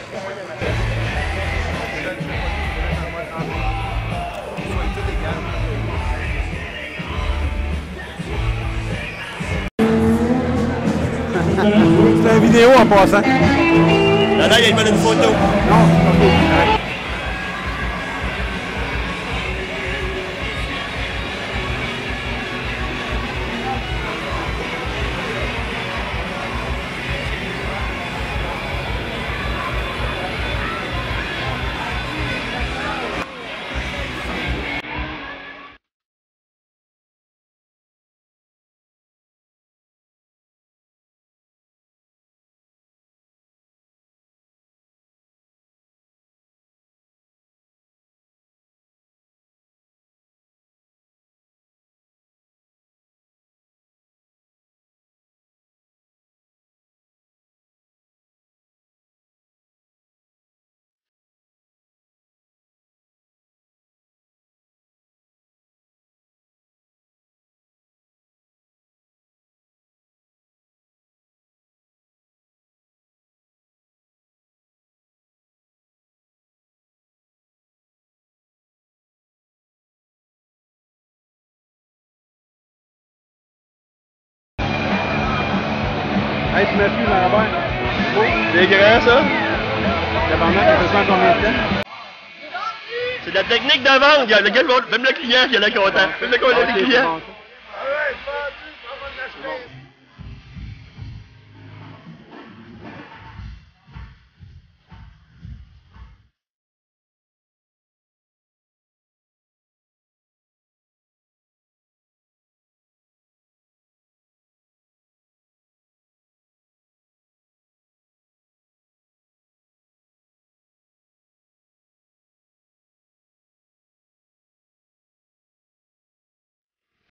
C'est une vidéo en passant. Là, il demande une photo. Non, ok. Hey, tu m'as vu dans la barre? Oui. C'est grand, ça? Tabarnak, ça fait combien de temps? C'est de la technique de vente. Le gars, même le client qui est là content. Même le client.